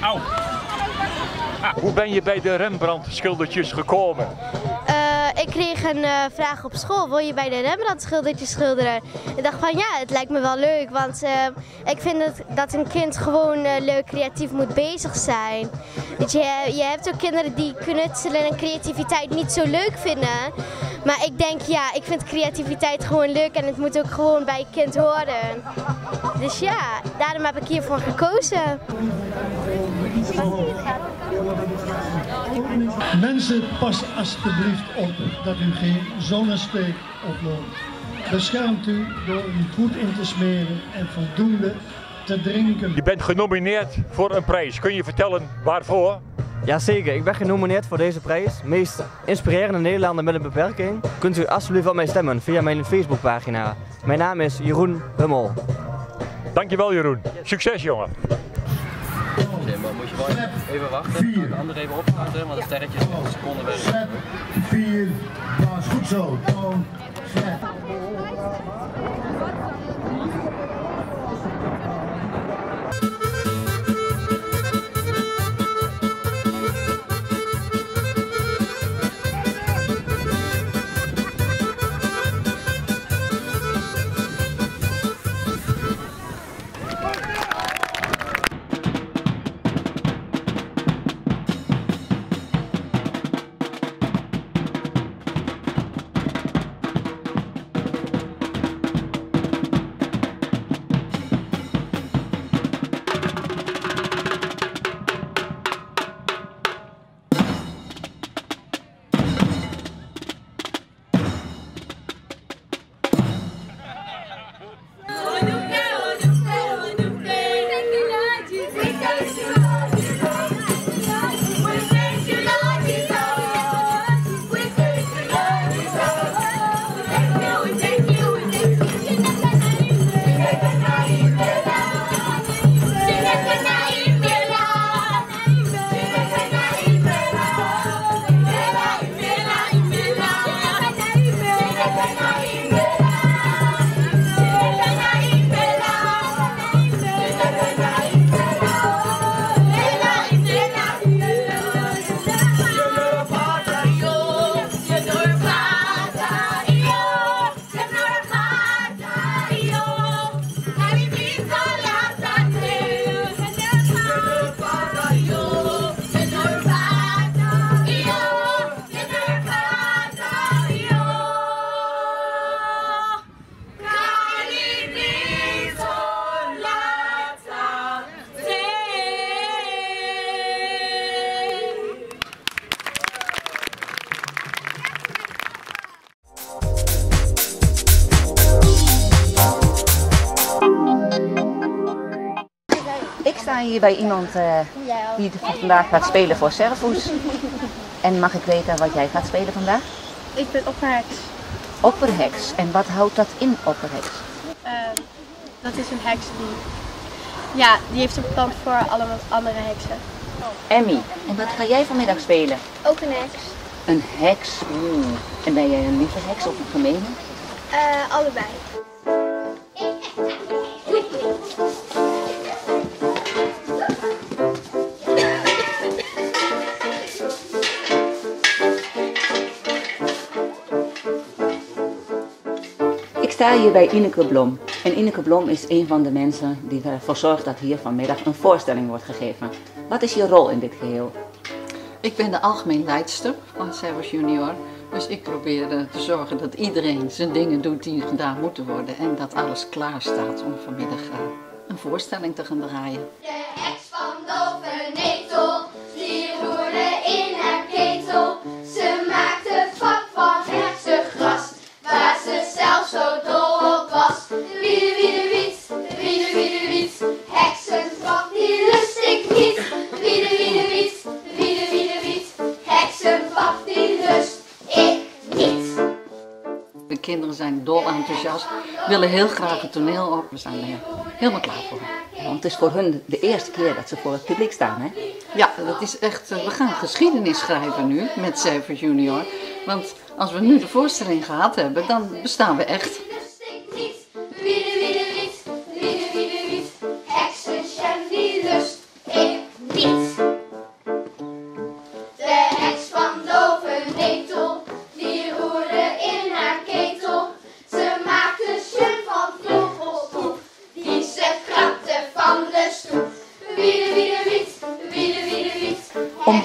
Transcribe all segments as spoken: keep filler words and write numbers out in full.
Au. Ah. Hoe ben je bij de Rembrandt schildertjes gekomen? Uh, ik kreeg een uh, vraag op school, wil je bij de Rembrandt schildertjes schilderen? Ik dacht van ja, het lijkt me wel leuk, want uh, ik vind het, dat een kind gewoon uh, leuk creatief moet bezig zijn. Weet je, je hebt ook kinderen die knutselen en creativiteit niet zo leuk vinden. Maar ik denk ja, ik vind creativiteit gewoon leuk en het moet ook gewoon bij een kind horen. Dus ja, daarom heb ik hiervoor gekozen. Mensen, pas alsjeblieft op dat u geen zonnesteek oploopt. Beschermt u door u goed in te smeren en voldoende te drinken. Je bent genomineerd voor een prijs. Kun je vertellen waarvoor? Jazeker, ik ben genomineerd voor deze prijs. Meest inspirerende Nederlander met een beperking. Kunt u alsjeblieft op mij stemmen via mijn Facebookpagina. Mijn naam is Jeroen Hummel. Dankjewel Jeroen. Succes jongen. Okay, maar moet je wel even wachten, de andere even opstarten, want het sterretje is een seconde weg. vier, dat is goed zo. Ik sta hier bij iemand uh, die vandaag gaat spelen voor Servoes. En mag ik weten wat jij gaat spelen vandaag? Ik ben opperheks. Opperheks. En wat houdt dat in, opperheks? Uh, dat is een heks die, ja, die heeft een plan voor alle andere heksen. Emmy, en wat ga jij vanmiddag spelen? Ook een heks. Een heks? Mm. En ben jij een lieve heks of een gemene? Uh, allebei. Ik sta hier bij Ineke Blom. En Ineke Blom is een van de mensen die ervoor zorgt dat hier vanmiddag een voorstelling wordt gegeven. Wat is je rol in dit geheel? Ik ben de algemeen leidster van Servoes Junior. Dus ik probeer te zorgen dat iedereen zijn dingen doet die gedaan moeten worden. En dat alles klaar staat om vanmiddag een voorstelling te gaan draaien. De heks van Dovenetel, die roerde in haar ketel. Ze maakte vak van heksengras, waar ze zelf zo dol op was. Wiede, wiede, wiet, wiede, wiede, wiet, heksenvak die lust ik niet. Wiede, wiede, wiet, wiede, wiede, wiet, heksenvak die lust ik niet. De kinderen zijn dol enthousiast, willen heel graag het toneel op. We zijn er helemaal klaar voor. Want het is voor hun de eerste keer dat ze voor het publiek staan, hè? Ja, dat is echt, we gaan geschiedenis schrijven nu met Servoes Junior. Want als we nu de voorstelling gehad hebben, dan bestaan we echt. Wiede, wiede, wiet, wiede, wiede, wiet, heksenjam die lust ik niet.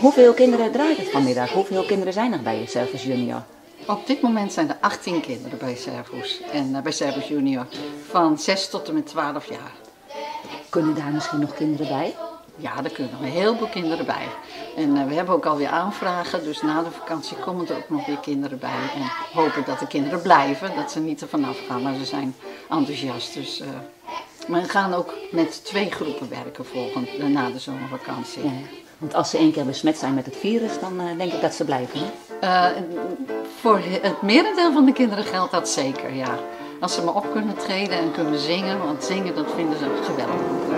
hoeveel kinderen draait het vanmiddag? Hoeveel kinderen zijn er bij Servus Junior? Op dit moment zijn er achttien kinderen bij Servus en uh, bij Servus Junior van zes tot en met twaalf jaar. Kunnen daar misschien nog kinderen bij? Ja, er kunnen nog een heleboel kinderen bij. En uh, we hebben ook alweer aanvragen, dus na de vakantie komen er ook nog weer kinderen bij. En hopen dat de kinderen blijven, dat ze niet er vanaf gaan, maar ze zijn enthousiast. Dus, uh, maar we gaan ook met twee groepen werken volgend, uh, na de zomervakantie. Ja, want als ze één keer besmet zijn met het virus, dan uh, denk ik dat ze blijven. Hè? Uh, voor het merendeel van de kinderen geldt dat zeker, ja. Als ze maar op kunnen treden en kunnen zingen, want zingen dat vinden ze geweldig.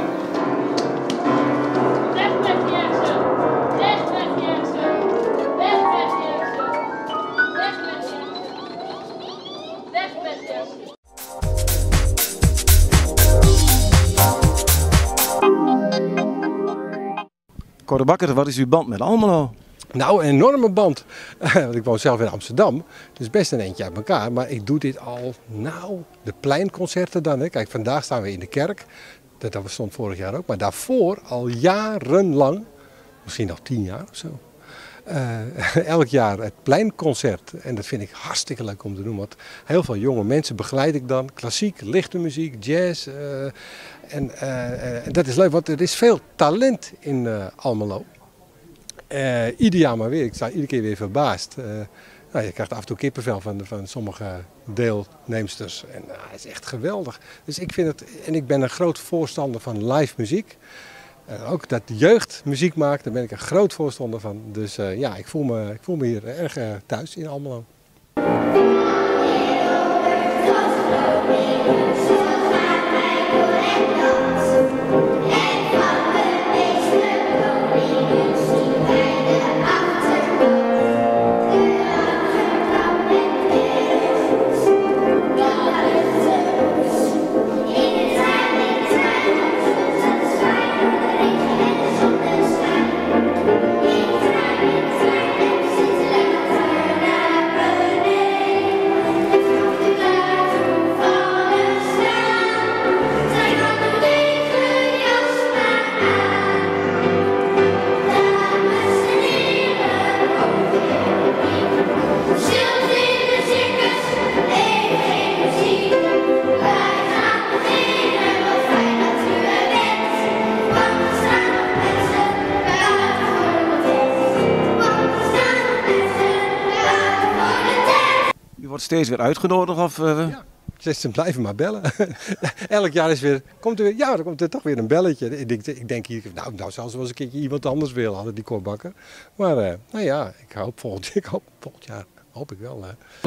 Weg met Jersen! Weg met Jersen! Weg met Jersen! Weg met Jersen! Weg met Jersen! Cor de Bakker, wat is uw band met Almelo? Nou, een enorme band. Want ik woon zelf in Amsterdam, dus best een eentje uit elkaar. Maar ik doe dit al, nou, de pleinconcerten dan. Hè. Kijk, vandaag staan we in de kerk. Dat stond vorig jaar ook. Maar daarvoor al jarenlang, misschien nog tien jaar of zo. Uh, elk jaar het pleinconcert. En dat vind ik hartstikke leuk om te doen. Want heel veel jonge mensen begeleid ik dan. Klassiek, lichte muziek, jazz. Uh, en uh, uh, dat is leuk, want er is veel talent in uh, Almelo. Uh, ieder jaar maar weer. Ik sta iedere keer weer verbaasd. Uh, nou, je krijgt af en toe kippenvel van, van sommige deelnemsters. En uh, het is echt geweldig. Dus ik vind het, en ik ben een groot voorstander van live muziek. Uh, ook dat de jeugd muziek maakt, daar ben ik een groot voorstander van. Dus uh, ja, ik voel, me, ik voel me hier erg uh, thuis in Almelo. Wordt steeds weer uitgenodigd? Of, uh... Ja, ze blijven maar bellen. Elk jaar is weer, komt er weer, ja, dan komt er toch weer een belletje. Ik denk, ik denk hier, nou, nou zou ze wel eens een keertje iemand anders willen, hadden die Cor Bakker. Maar uh, nou ja, ik hoop volgend, ik hoop, volgend jaar, hoop ik wel. Hè.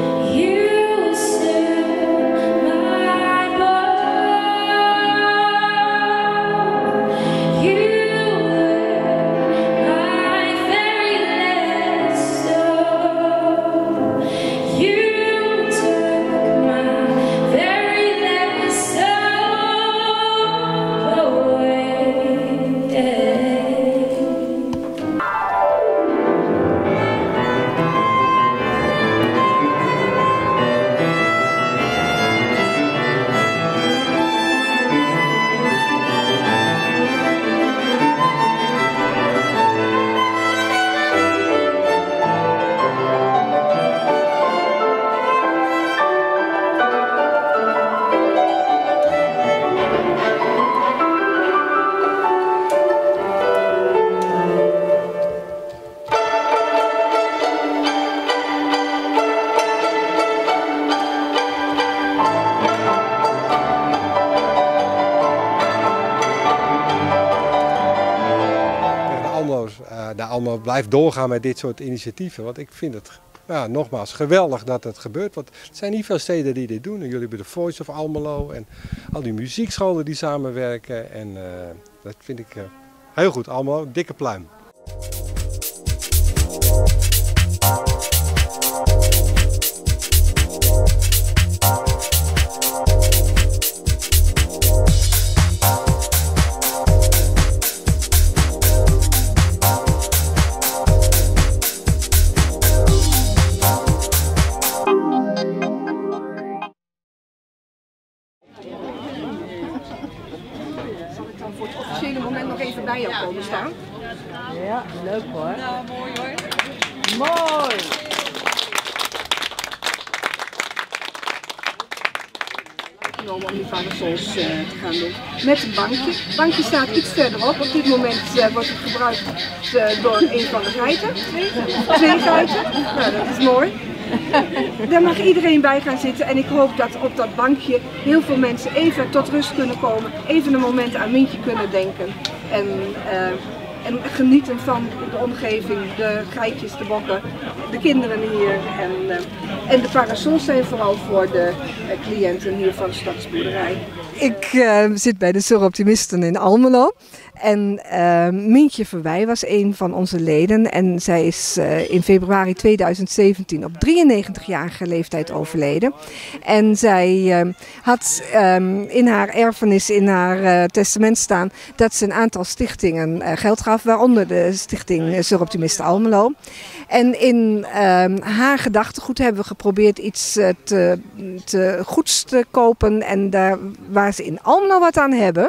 Daar allemaal blijft doorgaan met dit soort initiatieven. Want ik vind het, ja, nogmaals, geweldig dat het gebeurt. Want er zijn niet veel steden die dit doen. En jullie hebben de Voice of Almelo en al die muziekscholen die samenwerken. En uh, dat vind ik uh, heel goed. Almelo, dikke pluim. Op het officiële moment nog even bij jou komen staan. Ja, leuk hoor. Nou, mooi hoor. Mooi! Om die parasols uh, te gaan doen. Met een bankje. Het bankje staat iets verderop. Op dit moment uh, wordt het gebruikt uh, door een van de geiten. Twee geiten. Nou, dat is mooi. Daar mag iedereen bij gaan zitten en ik hoop dat op dat bankje heel veel mensen even tot rust kunnen komen. Even een moment aan Mientje kunnen denken. En, uh, en genieten van de omgeving, de geitjes, de bokken, de kinderen hier. En, uh, en de parasols zijn vooral voor de uh, cliënten hier van de Stadsboerderij. Ik uh, zit bij de Soroptimisten in Almelo. En uh, Mientje Verwij was een van onze leden en zij is uh, in februari tweeduizend zeventien op drieënnegentigjarige leeftijd overleden. En zij uh, had um, in haar erfenis, in haar uh, testament staan dat ze een aantal stichtingen uh, geld gaf, waaronder de stichting Soroptimisten Almelo. En in uh, haar gedachtegoed hebben we geprobeerd iets uh, te, te goeds te kopen en daar, waar ze in Almelo wat aan hebben.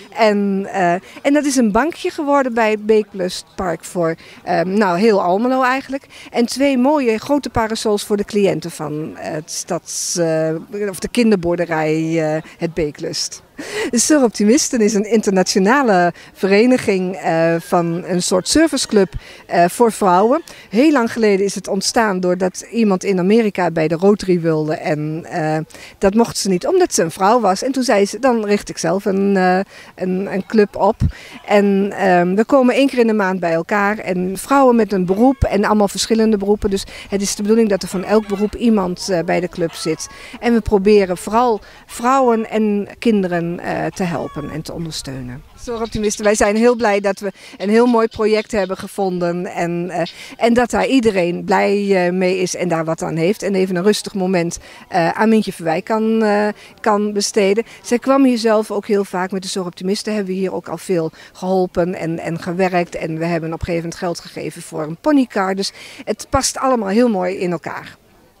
En, uh, en dat is een bankje geworden bij het Beeklustpark voor um, nou, heel Almelo eigenlijk. En twee mooie grote parasols voor de cliënten van het stads, uh, of de kinderboerderij uh, het Beeklust. De Soroptimisten is een internationale vereniging uh, van een soort serviceclub uh, voor vrouwen. Heel lang geleden is het ontstaan doordat iemand in Amerika bij de Rotary wilde. En uh, dat mocht ze niet omdat ze een vrouw was. En toen zei ze, dan richt ik zelf een, uh, een, een club op. En uh, we komen één keer in de maand bij elkaar. En vrouwen met een beroep en allemaal verschillende beroepen. Dus het is de bedoeling dat er van elk beroep iemand uh, bij de club zit. En we proberen vooral vrouwen en kinderen Uh, te helpen en te ondersteunen. Soroptimisten, wij zijn heel blij dat we een heel mooi project hebben gevonden en, uh, en dat daar iedereen blij uh, mee is en daar wat aan heeft en even een rustig moment uh, aan Mientje Verwij kan, uh, kan besteden. Zij kwam hier zelf ook heel vaak met de Soroptimisten, hebben we hier ook al veel geholpen en, en gewerkt en we hebben op een gegeven moment geld gegeven voor een ponycar, dus het past allemaal heel mooi in elkaar.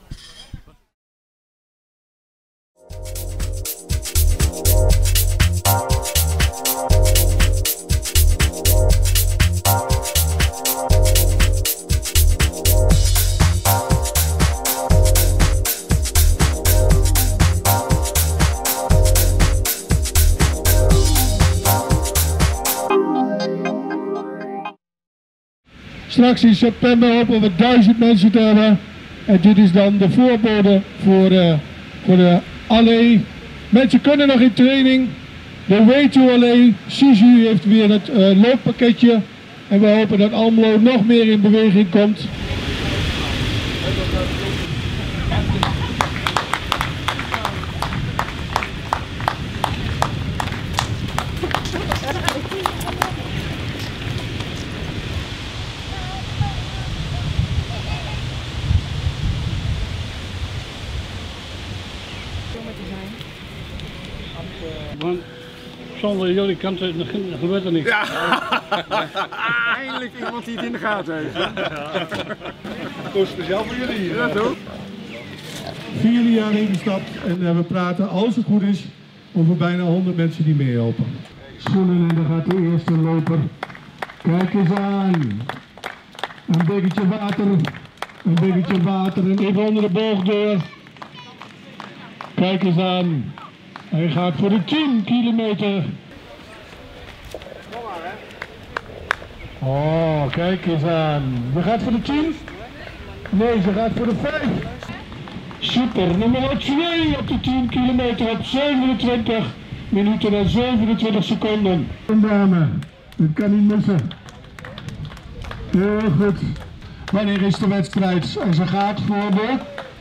Straks in september hopen we duizend mensen te hebben. En dit is dan de voorbode voor, uh, voor de allee. Mensen kunnen nog in training. De Way to Allee. Sisu heeft weer het uh, looppakketje. En we hopen dat Almelo nog meer in beweging komt. Want zonder jullie kant gebeurt er niks. Ja. Eindelijk iemand die het in de gaten heeft. Toch speciaal voor jullie hier. Ja, toch? Vierde jaar ingestapt en we praten, als het goed is, over bijna honderd mensen die meehelpen. Schoenen en dan gaat de eerste loper. Kijk eens aan. Een bekertje water. Een bekertje water en even onder de boog door. Kijk eens aan. Hij gaat voor de tien kilometer. Oh, kijk eens aan. Je gaat voor de tien? Nee, ze gaat voor de vijf. Super, nummer twee op de tien kilometer op zevenentwintig minuten en zevenentwintig seconden. Een dame, dit kan niet missen. Heel goed. Wanneer is de wedstrijd? En ze gaat voor de...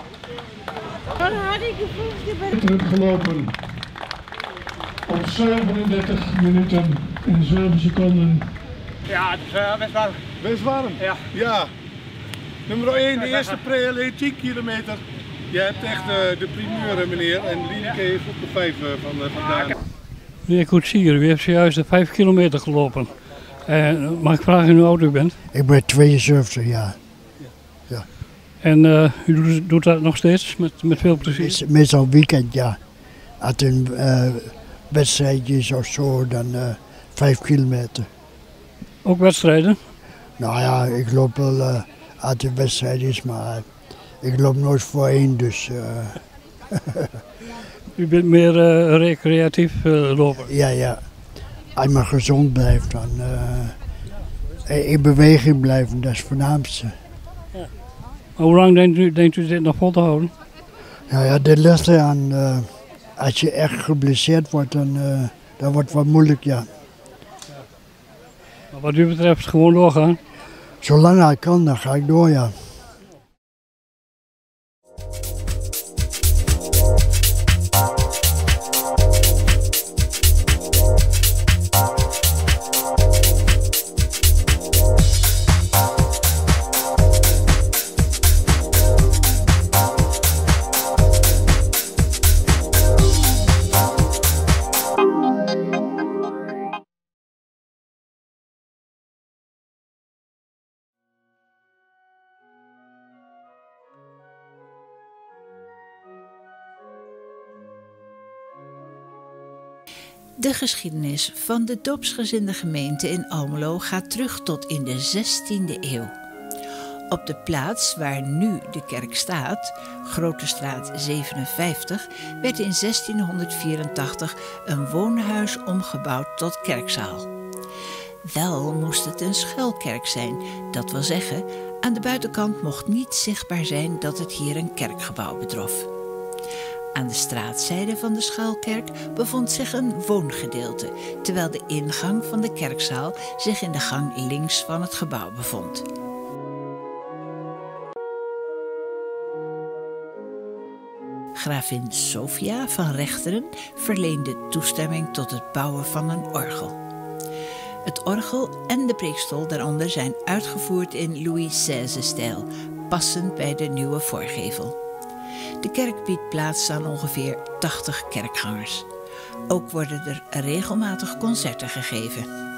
Teruggelopen. Op zevenendertig minuten en zeven seconden. Ja, het is uh, best warm. Best warm? Ja. Ja. Nummer één, de eerste pre-allee, tien kilometer. Je hebt echt uh, de primeur, meneer. En Lieneke heeft op de vijf uh, van uh, vandaan. Meneer Koetsier, u heeft zojuist de vijf kilometer gelopen. Uh, mag ik vragen hoe oud u bent? Ik ben tweeënzeventig jaar. Ja. En uh, u doet, doet dat nog steeds met, met veel plezier? Meestal weekend, ja. Als het een uh, wedstrijdje is of zo, dan uh, vijf kilometer. Ook wedstrijden? Nou ja, ik loop wel uh, als de wedstrijd is, maar ik loop nooit voorheen, dus... Uh... U bent meer uh, recreatief uh, lopen? Ja, ja. Als je maar gezond blijft, dan uh, in beweging blijven, dat is het voornaamste. Ja. Maar hoe lang denkt u, denkt u dit nog vol te houden? Nou ja, dit ligt eraan. Uh, als je echt geblesseerd wordt, dan, uh, dan wordt het wat moeilijk, ja. Maar wat u betreft gewoon doorgaan? Zolang ik kan, dan ga ik door, ja. De geschiedenis van de doopsgezinde gemeente in Almelo gaat terug tot in de zestiende eeuw. Op de plaats waar nu de kerk staat, Grotestraat zevenenvijftig, werd in zestienhonderdvierentachtig een woonhuis omgebouwd tot kerkzaal. Wel moest het een schuilkerk zijn, dat wil zeggen, aan de buitenkant mocht niet zichtbaar zijn dat het hier een kerkgebouw betrof. Aan de straatzijde van de schuilkerk bevond zich een woongedeelte, terwijl de ingang van de kerkzaal zich in de gang links van het gebouw bevond. Gravin Sophia van Rechteren verleende toestemming tot het bouwen van een orgel. Het orgel en de preekstoel daaronder zijn uitgevoerd in Louis seize-stijl, passend bij de nieuwe voorgevel. De kerk biedt plaats aan ongeveer tachtig kerkgangers. Ook worden er regelmatig concerten gegeven.